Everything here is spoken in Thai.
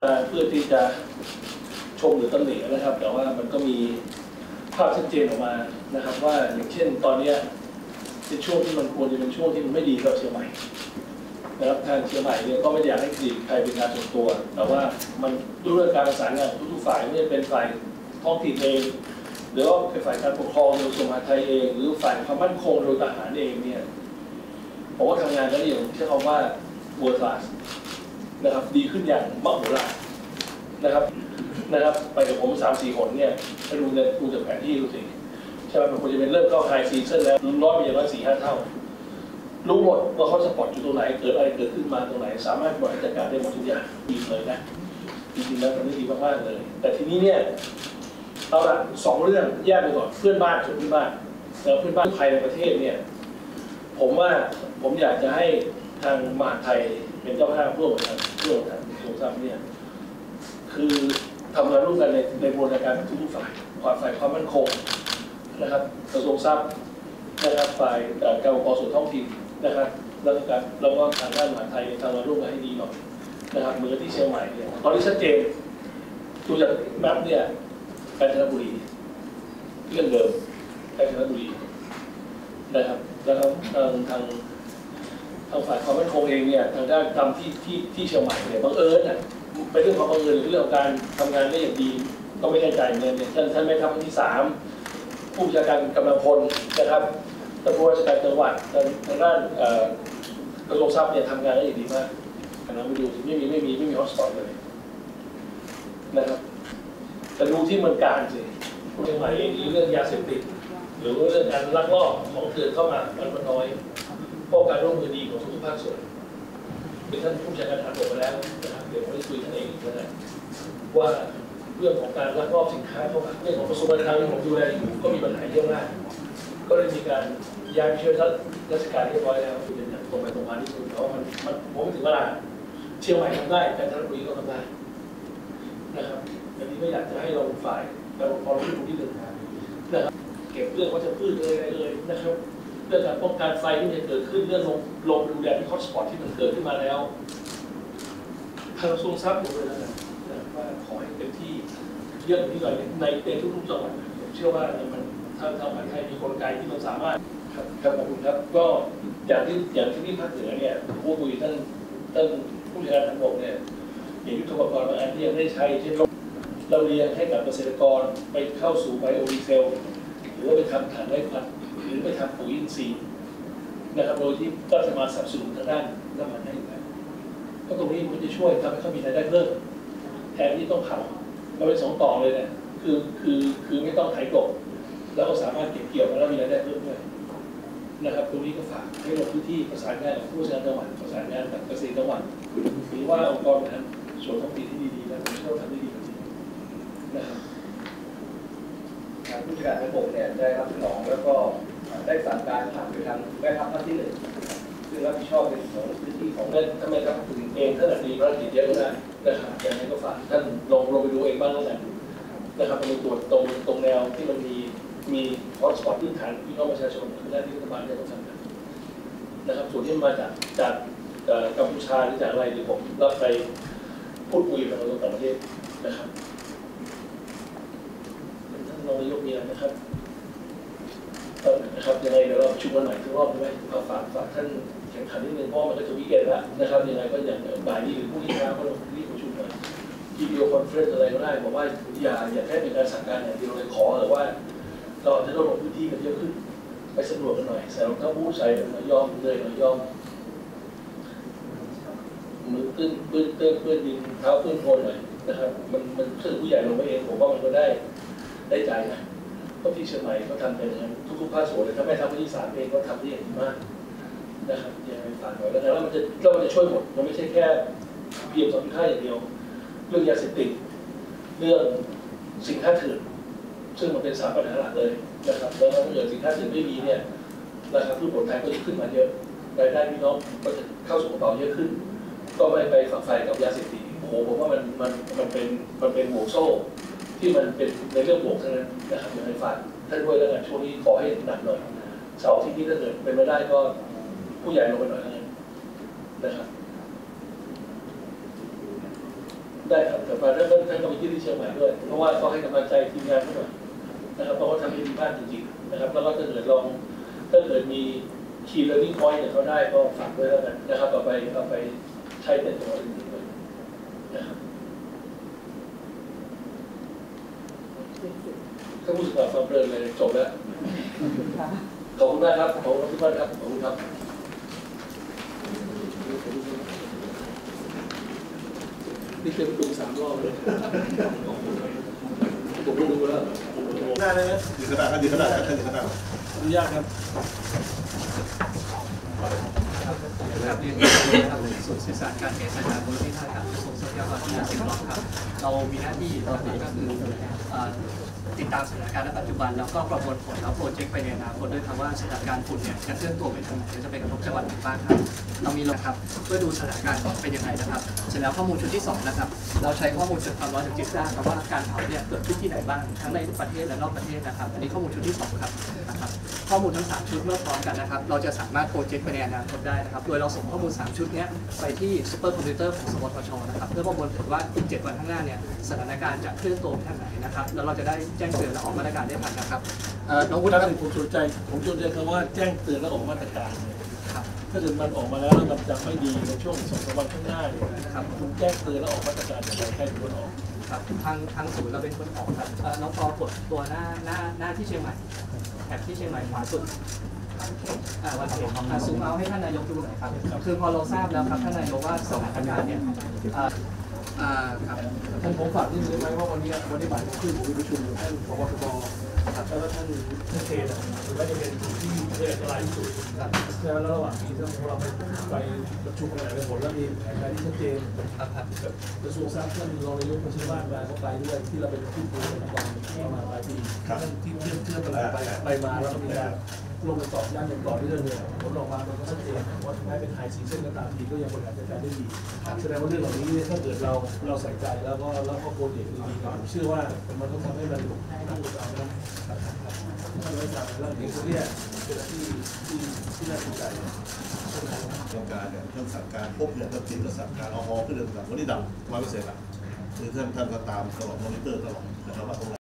เพื่อที่จะชมหรือตำหนินะครับแต่ว่ามันก็มีภาพชัดเจนออกมานะครับว่าอย่างเช่นตอนนี้เป็นช่วงที่มันควรจะเป็นช่วงที่มันไม่ดีกับเชียงใหม่นะครับทางเชียงใหม่เนี่ยก็ไม่อยากให้ดีใครเป็นการส่วนตัวแต่ว่ามันด้วยการประสานงานของทุกฝ่ายไม่ว่าเป็นฝ่ายท้องถิ่นเองหรือว่าเป็นฝ่ายการปกครองโดยกระทรวงมหาดไทยเองหรือฝ่ายความมั่นคงโดยทหารเองเนี่ยผมว่าทำงานกันอย่างที่เขาว่า world class นะครับดีขึ้นอย่างมากโหฬารนะครับไปกับผม3-4 คนเนี่ยถ้าดูจากแผนที่ดูสิใช่ไหมมันควรจะเป็นเริ่มเข้าไฮซีซั่นแล้วร้อยไปอย่างน้อย4-5 เท่ารู้หมดว่าเขาสปอร์ตอยู่ตรงไหนเกิดอะไรเกิดขึ้นมาตรงไหนสามารถบริหารจัดการได้หมดทุกอย่างดีเลยนะจริงๆแล้วมันดีมากๆเลยแต่ทีนี้เนี่ยเอาละ2 เรื่องแยกไปก่อนเพื่อนบ้านส่วนเพื่อนบ้านแล้วเพื่อนบ้านภายในประเทศเนี่ยผมอยากจะให้ทางมหาดไทยเป็นเจ้าภาพร่วมกับทางกระทรวงทรัพย์เนี่ยคือทำงานร่วมกันในบูรณาการทุกฝ่ายฝ่ายความมั่นคงนะครับกระทรวงทรัพย์นะครับฝ่ายการปกครองส่วนท้องถิ่นนะครับแล้วก็ทางด้านมหาดไทยทำงานร่วมกันให้ดีหน่อยนะครับเหมือนที่เชียงใหม่เนี่ยตอนนี้ชัดเจนดูจากแมปเนี่ยกาญจนบุรีเรื่องเดิมกาญจนบุรีนะครับแล้วทางฝ่ายความมั่นคงเองเนี่ยทางด้านทำที่เชียงใหม่เนี่ยบังเอิญน่ะเป็นเรื่องของบังเอิญหรือเรื่องของการทำงานได้อย่างดีก็ไม่แน่ใจเนี่ยท่านแม่ทัพภาคที่ 3ผู้บัญชาการกำลังพลนะครับท่านผู้ว่าราชการจังหวัดทางด้านกระทรวงทรัพย์เนี่ยทำงานได้อย่างดีมากเราไปดูไม่มีฮอตสปอตเลยนะครับแต่ดูที่เมืองการสิเชียงใหม่เองมีเรื่องยาเสพติดหรือเรื่องการลักลอบของเถื่อนเข้ามามันน้อยเพราะการร่วมมือดีของทุกภาคส่วนเป็นท่านผู้บัญชาการทหารบกไปแล้วนะครับเดี๋ยวผมจะคุยท่านเองนะว่าเรื่องของการลักลอบสินค้าเข้ามาเรื่องของกระทรวงการคลังที่ผมดูแลอยู่ก็มีปัญหาเยอะมากก็เลยมีการย้ายไปช่วยราชการเรียบร้อยแล้วคือเป็นตรงไปตรงมาที่สุดเพราะมันผมถึงเวลาเชียงใหม่ทำได้กาญจนบุรีก็ทำได้นะครับอันนี้ก็อยากจะให้เราฝ่ายเราพอเราดูที่หนึ่งนะครับเก็บเรื่องวัชพืชเลยนะครับเรื่องการป้องกันไฟที่จะเกิดขึ้นเรื่องลงดูแลที่ฮอตสปอตที่มันเกิดขึ้นมาแล้วทางกระทรวงทรัพย์ผมเลยนะว่าขอให้เต็มที่เยอะที่สุดในทุกๆจังหวัดผมเชื่อว่ามันถ้าทางไทยมีกลไกที่มันสามารถครับขอบคุณครับก็อย่างที่ภาคเหนือเนี่ยผู้คุยท่านผู้จัดการทางบกเนี่ยมียุทธปกรณ์บางอันที่ยังไม่ได้ใช้เช่นเราเรียนให้กับเกษตรกรไปเข้าสู่ไบโอดีเซลหรือว่าไปทำถ่านไร้ควันหรือไปทำปุ๋ยอินทรีย์นะครับโดยที่ก็จะมาสนับสนุนทางด้านน้ำมันให้อยู่แล้วก็ตรงนี้มันจะช่วยทำให้เขามีรายได้เพิ่มแทนที่ต้องเผาเราไป2 ต่อเลยเนี่ยคือไม่ต้องไถกบแล้วก็สามารถเก็บเกี่ยวแล้วมีรายได้เพิ่มด้วยนะครับตรงนี้ก็ฝากให้ลงพื้นที่ประสานงานกับผู้ว่าราชการจังหวัดประสานงานกับเกษตรจังหวัดหรือว่าองค์กรบริหารส่วนท้องถิ่นที่ดีๆนะผมเชื่อว่าทำได้ดีจริงๆนะครับทางผู้จัดการทางบกเนี่ยได้รับสนองแล้วก็ได้สั่งการผ่านไปทางแม่ทัพภาคที่ 1ซึ่งรับผิดชอบในส่วนของพื้นที่ของทำไมครับถึงเองท่านมีภารกิจเยอะนะนะครับอย่างนี้ก็ฝากท่านลงไปดูเองบ้างแล้วกันนะครับไปตรวจตรงแนวที่มันมีฮอตสปอตพื้นฐานพี่น้องประชาชนคือด้านที่รัฐบาลจะต้องทำนะครับส่วนที่มาจากกัมพูชาหรือจากอะไรเดี๋ยวผมรับไปพูดคุยกับกระทรวงต่างประเทศนะครับท่านรองนายกมีอะไรนะครับนะครับยังไงเดี๋ยวเราชุมกันใหม่ทุกรอบใช่ไหมเอาฝากท่านแข่งขันนิดนึงเพราะมันก็จะวิกเกตแล้วนะครับยังไงก็อย่างบ่ายนี้หรือพรุ่งนี้เช้าก็ลงที่ประชุมกันวิดีโอคอนเฟอเรนซ์อะไรก็ได้บอกว่าอย่าแค่เป็นการสั่งการอย่างเดียวเลยขอแต่ว่าเราจะต้องลงพื้นที่กันเยอะขึ้นไปสำรวจกันหน่อยใส่รองเท้าบูทใส่หน่อยยอมเลยหน่อยยอมมือปื้นดินเท้าปื้นโคลนหน่อยนะครับมันคือผู้ใหญ่ลงไปเองผมว่ามันก็ได้ใจนะก็ที่เชียงใหม่ก็ทำเป็นอย่างนั้นทุกภาคส่วนเลยถ้าไม่ทำที่3เองก็ทำได้อย่างดีมากนะครับยังไงฝากหน่อยแล้วมันจะช่วยหมดมันไม่ใช่แค่เพียง2.5อย่างเดียวเรื่องยาเสพติดเรื่องสินค้าเถื่อนซึ่งมันเป็น3 ปัญหาหลักเลยนะครับแล้วถ้าเกิดสินค้าเถื่อนไม่มีเนี่ยนะครับผู้ผลไทยก็จะขึ้นมาเยอะรายได้พี่น้องก็จะเข้าสู่กระเป๋าเยอะขึ้นก็ไม่ไปฝักใฝ่กับยาเสพติดโอ้โหผมว่ามันเป็นห่วงโซ่ที่มันเป็นในเรื่องบวกทั้งนั้นนะครับอย่างไรฝากท่านด้วยแล้วกันช่วงนี้ขอให้หนักหน่อยเสาร์ที่นี้ถ้าเกิดเป็นไม่ได้ก็ผู้ใหญ่ลงไปหน่อยนะครับได้ครับแต่ว่าท่านก็ไปที่เชียงใหม่ด้วยเพราะว่าต้องให้กำลังใจทีมงานเขาหน่อยนะครับเพราะว่าทำให้ดีมากจริงๆนะครับแล้วก็ถ้าเกิดมีคีย์ learning point เนี่ยเขาได้ก็ฝากด้วยแล้วกันนะครับเอาไปใช้ในตัวอื่นๆด้วยนะครับก็รู้สึกแบบความเพลินเลยจบแล้วขอบคุณมากครับขอบคุณทุกท่านครับขอบคุณครับนี่เต็มตู3 รอบเลยผมรู้แล้วได้เลยนะยืนกระดาษครับยืนกระดาษครับยืนกระดาษอนุญาตครับครับเรียนครับศูนย์สื่อสารการเกษตรบริษัทการกระทรวงทรัพยากรธรรมชาติสิ่งแวดล้อมครับเรามีหน้าที่ก็คือติดตามสถานการณ์ณปัจจุบันแล้วก็ประมวลผลแล้วโปรเจกต์ไปในอนาคตด้วยครับว่าสถานการณ์ฝุ่นเนี่ยจะเคลื่อนตัวไปทางไหนจะไปกระทบจังหวัดไหนบ้างครับเรามีนะครับเพื่อดูสถานการณ์เป็นยังไงนะครับเสร็จแล้วข้อมูลชุดที่2นะครับเราใช้ข้อมูลจากความร้อนจากจิตด้าครับว่าการเผาเนี่ยเกิดขึ้นที่ไหนบ้างทั้งในประเทศและนอกประเทศนะครับอันนี้ข้อมูลชุดที่2ครับนะครับข้อมูลทั้ง3ชุดเมื่อพร้อมกันนะครับเราจะสามารถโปรเจกต์ไปในอนาคตได้นะครับโดยเราส่งข้อมูล3ชุดนี้ไปที่ซูเปอร์คอมพิวเตอร์ของสวทช.นะครับเพื่อประมวลผลว่าอีก7 วันข้างหน้าเนี่ยสถานการณ์จะเคลื่อนตัวไปทางไหนนะครับแล้วเราจะได้แจ้งเตือนและออกมาตรการได้ทันนะครับน้องวุฒิครับผมสนใจคำว่าแจ้งเตือนและออกมาตรการถ้าเกิดมันออกมาแล้วมันจะไม่ดีในช่วง2-3 วันข้างหน้าครับคุณแจ้งเตือนและออกมาตรการอย่างไรใครเป็นคนออกครับทางศูนย์เราเป็นคนออกครับน้องปอกดตัวหน้าที่เชียงใหม่แถบที่เชียงใหม่ขวาสุดวันเสาร์ซูมเอาให้ท่านนายกดูหน่อยครับคือพอเราทราบแล้วครับท่านนายกว่าสถานการณ์เนี่ยครับท่านผมฝากนิดนึงไหมว่าวันนี้บ่ายขึ้นผมมีประชุมอยู่ท่านผบ.ทบ.แล้วก็ท่านเทนก็จะเป็นที่ประเทศอันตรายที่สุดแล้วระหว่างนี้ถ้าเราไปประชุมอะไรผลแล้วมีแผนการที่ชัดเจนกระทรวงทรัพย์ท่านรองนายกคนชื่อบ้านมาเขาไปด้วยที่เราเป็นผู้ดูแลการประมาณปลายปีท่านที่เชื่อมไปมาแล้วก็มีการลงไปตอบย่านอย่างต่อเนื่องเลยผลออกมามันก็ชัดเจนว่าถึงแม้เป็นไฮซีซั่นก็ตามทีก็ยังบริหารจัดการได้ดีแสดงว่าเรื่องเหล่านี้ถ้าเกิดเราใส่ใจแล้วก็โปรเจกต์ดีๆผมเชื่อว่ามันต้องทำให้มันน่าสนใจนะถ้าเราทำแล้วเองก็เนี่ยเป็นที่น่าสนใจโครงการเนี่ยเรื่องสั่งการพบเนี่ยก็ติดกับสั่งการเอาฮอขึ้นเรื่องต่างวันนี้ดับ100%ละคือท่านก็ตามตลอดมอนิเตอร์ตลอดนะครับว่า